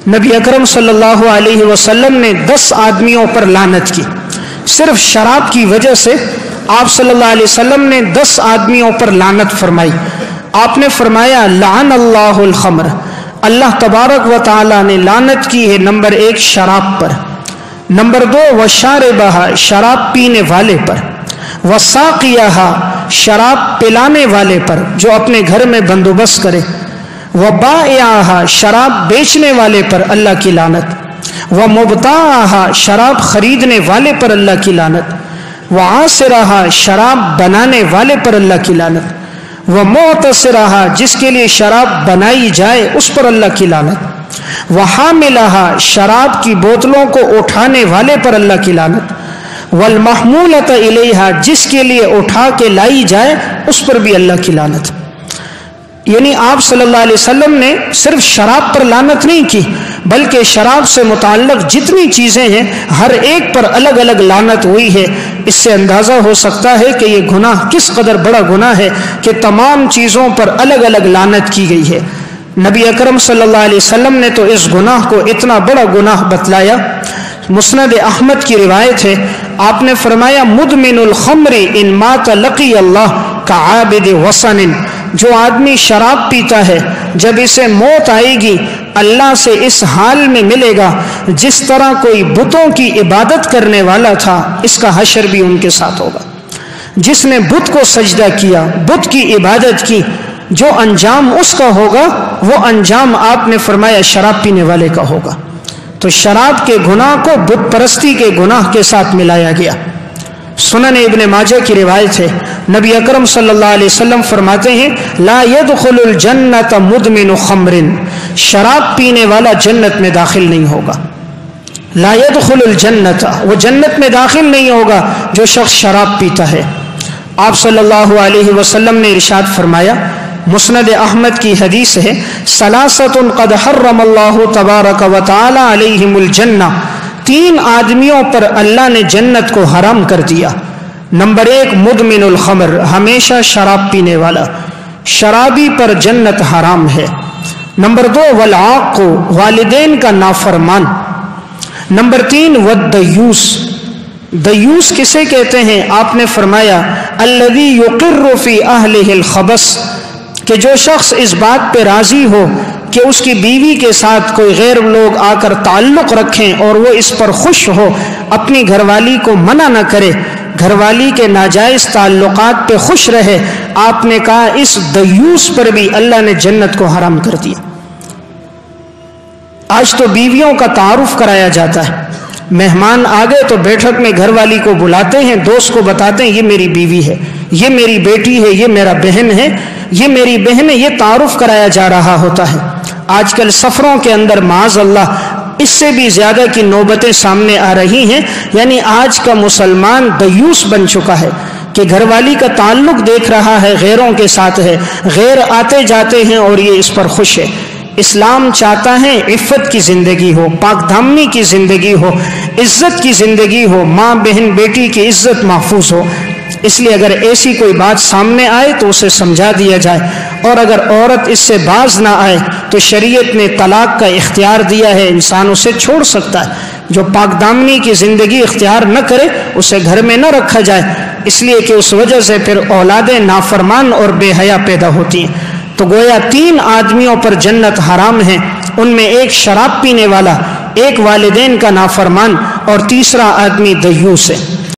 نبی اکرم صلی اللہ علیہ وسلم نے 10 آدمیوں پر لعنت کی، صرف شراب کی وجہ سے آپ صلی اللہ علیہ وسلم نے 10 آدمیوں پر لعنت فرمائی۔ آپ نے فرمایا لعن اللہ الخمر، اللہ تبارک و تعالی نے لعنت کی ہے نمبر 1 شراب پر، نمبر 2 وشاربہا شراب پینے والے پر، وساقیہا شراب پلانے والے پر جو اپنے گھر میں بندوبست کرے، وبائعہا شراب بیچنے والے پر اللہ کی لعنت، ومبتاعہا شراب خریدنے والے پر اللہ کی لعنت، وعاصرہا شراب بنانے والے پر اللہ کی لعنت، ومعتصرہا جس کے لیے شراب بنائی جائے اس پر اللہ کی لعنت، وحاملہا شراب کی بوتلوں کو اٹھانے والے پر اللہ کی لعنت، والمحمولۃ الیہا جس کے لیے اٹھا کے لائی جائے اس پر بھی اللہ کی لعنت۔ یعنی آپ صلی اللہ علیہ وسلم نے صرف شراب پر لعنت نہیں کی، بلکہ شراب سے متعلق جتنی چیزیں ہیں ہر ایک پر الگ الگ لعنت ہوئی ہے۔ اس سے اندازہ ہو سکتا ہے کہ یہ گناہ کس قدر بڑا گناہ ہے کہ تمام چیزوں پر الگ الگ لعنت کی گئی ہے۔ نبی اکرم صلی اللہ علیہ وسلم نے تو اس گناہ کو اتنا بڑا گناہ بتلایا۔ مسند احمد کی روایت ہے، آپ نے فرمایا مدمن الخمر ان مات لقی اللہ کعابد وثن، جو آدمی شراب پیتا ہے جب اسے موت آئے گی اللہ سے اس حال میں ملے گا جس طرح کوئی بتوں کی عبادت کرنے والا تھا، اس کا حشر بھی ان کے ساتھ ہوگا۔ جس نے بت کو سجدہ کیا، بت کی عبادت کی، جو انجام اس کا ہوگا وہ انجام آپ نے فرمایا شراب پینے والے کا ہوگا۔ تو شراب کے گناہ کو بت پرستی کے گناہ کے ساتھ ملایا گیا۔ سنن ابن ماجہ کی روایت ہے، نبی اکرم صلی اللہ علیہ وسلم فرماتے ہیں لا يدخل الجنت مدمن خمر، شراب پینے والا جنت میں داخل نہیں ہوگا۔ لا يدخل الجنت، وہ جنت میں داخل نہیں ہوگا جو شخص شراب پیتا ہے۔ آپ صلی اللہ علیہ وسلم نے ارشاد فرمایا، مسند احمد کی حدیث ہے، ثلاثۃ قد حرم اللہ تبارک و تعالی علیہم الجنہ، 3 آدمیوں پر اللہ نے جنت کو حرام کر دیا۔ نمبر 1 مدمن الخمر، ہمیشہ شراب پینے والا، شرابی پر جنت حرام ہے۔ نمبر 2 والعاق، والدین کا نافرمان۔ نمبر 3 والدیوس، دیوس کسے کہتے ہیں؟ آپ نے فرمایا الذی یقر فی اہلہ الخبث، کہ جو شخص اس بات پہ راضی ہو کہ اس کی بیوی کے ساتھ کوئی غیر لوگ آ کر تعلق رکھیں اور وہ اس پر خوش ہو، اپنی گھر والی کو منع نہ کرے، گھر والی کے ناجائز تعلقات پہ خوش رہے، آپ نے کہا اس دیوس پر بھی اللہ نے جنت کو حرام کر دیا۔ آج تو بیویوں کا تعارف کرایا جاتا ہے، مہمان آ گئے تو بیٹھک میں گھر والی کو بلاتے ہیں، دوست کو بتاتے ہیں یہ میری بیوی ہے، یہ میری بیٹی ہے، یہ میرا بہن ہے، یہ میری بہن ہے، یہ تعارف کرایا جا رہا ہوتا ہے۔ آج کل سفروں کے اندر معاذ اللہ اس سے بھی زیادہ کی نوبتیں سامنے آ رہی ہیں، یعنی آج کا مسلمان دیوس بن چکا ہے کہ گھر والی کا تعلق دیکھ رہا ہے غیروں کے ساتھ ہے، غیر آتے جاتے ہیں اور یہ اس پر خوش ہے۔ اسلام چاہتا ہے عفت کی زندگی ہو، پاک دامنی کی زندگی ہو، عزت کی زندگی ہو، ماں بہن بیٹی کی عزت محفوظ ہو۔ اس لیے اگر ایسی کوئی بات سامنے آئے تو اسے سمجھا دیا جائے، اور اگر عورت اس سے باز نہ آئے تو شریعت نے طلاق کا اختیار دیا ہے، انسان اسے چھوڑ سکتا ہے۔ جو پاک دامنی کی زندگی اختیار نہ کرے اسے گھر میں نہ رکھا جائے، اس لیے کہ اس وجہ سے پھر اولادیں نافرمان اور بے حیا پیدا ہوتی ہیں۔ تو گویا 3 آدمیوں پر جنت حرام ہے، ان میں 1 شراب پینے والا، 1 والدین کا نافرمان اور تیسرا آدمی دیوس ہے۔